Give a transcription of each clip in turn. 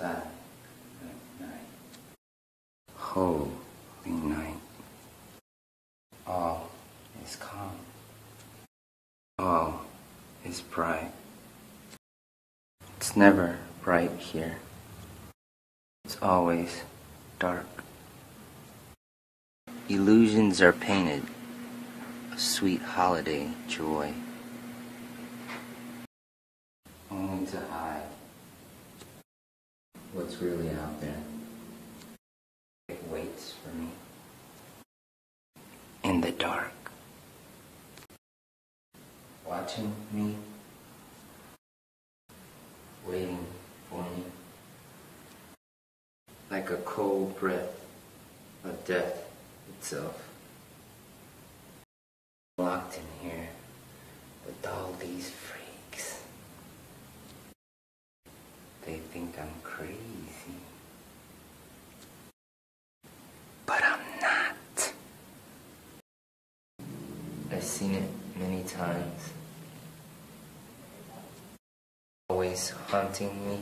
Silent night. Holy night. All is calm. All is bright. It's never bright here. It's always dark. Illusions are painted, a sweet holiday joy. Only to hide what's really out there. It waits for me in the dark, watching me, waiting for me, like a cold breath of death itself. Locked in here with all these freaks. They think I'm crazy. But I'm not. I've seen it many times. Always haunting me.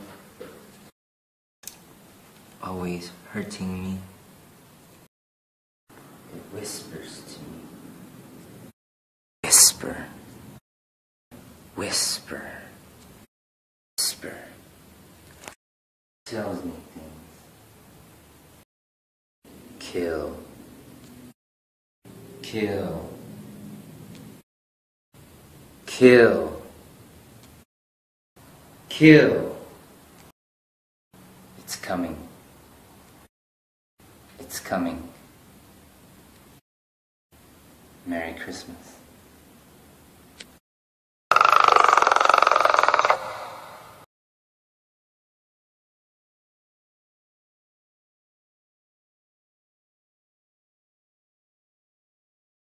Always hurting me. It whispers to me. Whisper. Whisper. Whisper. Tells me things. Kill. Kill. Kill. Kill. It's coming. It's coming. Merry Christmas.